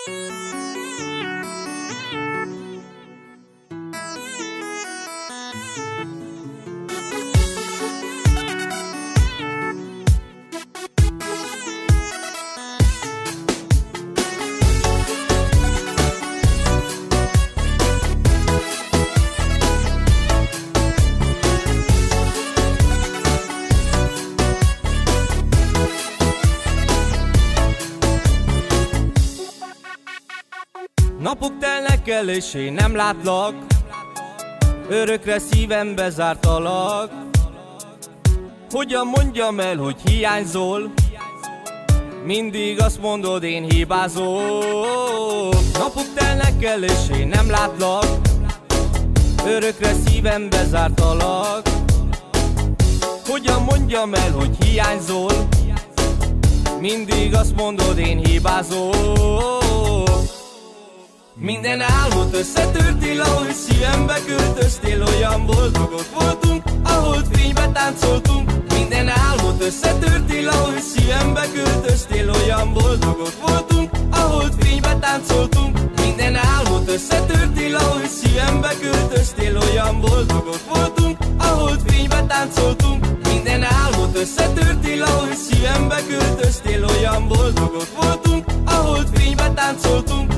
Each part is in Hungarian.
Napok telnek el és én nem látlak, örökre szívembe zártalak. Hogyan mondjam el, hogy hiányzol, mindig azt mondod, én hibázom. Napok telnek el és én nem látlak, örökre szívembe zártalak. Hogyan mondjam el, hogy hiányzol, mindig azt mondod, én hibázom. Minden álmot összetörtél, ahogy szívembe költöztél. Olyan boldogok voltunk, ahol fénybe táncoltunk. Minden álmot összetörtél, ahogy szívembe költöztél. Olyan boldogok voltunk, ahol fénybe táncoltunk. Minden álmot összetörtél, ahogy szívembe költöztél. Olyan boldogok voltunk, ahol fénybe táncoltunk. Minden álmot összetörtél, ahogy szívembe költöztél. Olyan boldogok voltunk, ahol fénybe táncoltunk.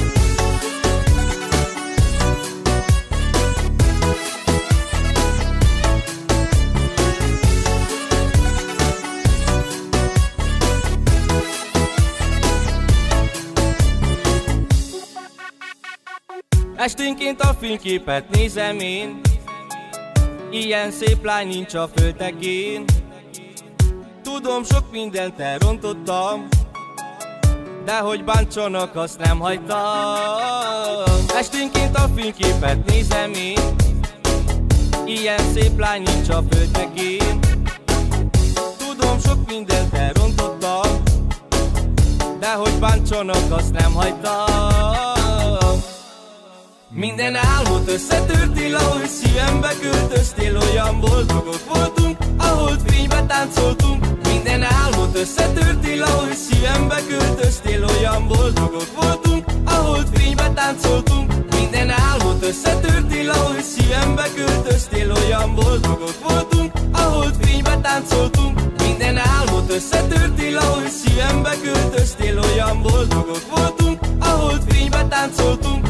Esténként a fényképet nézem én, ilyen szép lány nincs a földtekén. Tudom, sok mindent elrontottam, de hogy bántsanak, azt nem hagytam. Esténként a fényképet nézem én, ilyen szép lány nincs a földtekén. Tudom, sok mindent elrontottam, de hogy bántsanak, azt nem hagytam. Minden álmot összetörtél, ahogy szívembe költöztél. Olyan boldogok voltunk, ahol fénybe táncoltunk. Minden álmot összetörtél, ahogy szívembe költöztél. Olyan boldogok voltunk, ahol fénybe táncoltunk. Minden álmot összetörtél, ahogy szívembe költöztél. Olyan boldogok voltunk, ahol fénybe táncoltunk. Minden álmot összetörtél, ahogy szívembe költöztél. Olyan boldogok voltunk, ahol fénybe táncoltunk.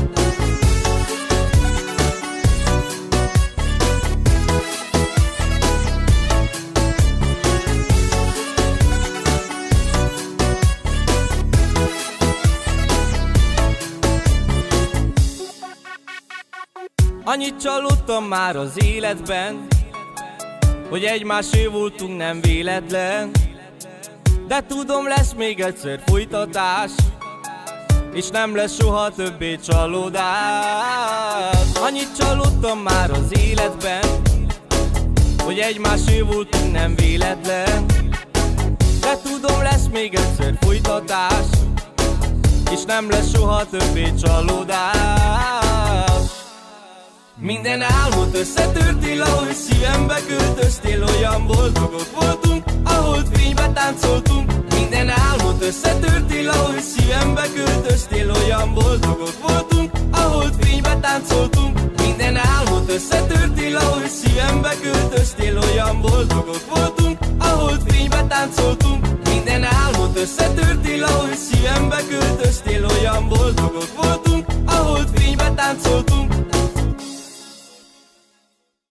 Annyit csalódtam már az életben, hogy egymásé voltunk, nem véletlen. De tudom, lesz még egyszer folytatás, és nem lesz soha többé csalódás. Annyit csalódtam már az életben, hogy egymásé voltunk, nem véletlen. De tudom, lesz még egyszer folytatás, és nem lesz soha többé csalódás. Minden álmot összetörtél, ahogy szívembe költöztél. Olyan boldogok voltunk, ahol fénybe táncoltunk. Minden álmot összetörtél, ahogy szívembe költöztél. Olyan boldogok voltunk, ahol fénybe táncoltunk. Minden álmot összetörtél, ahogy szívembe költöztél. Olyan boldogok voltunk.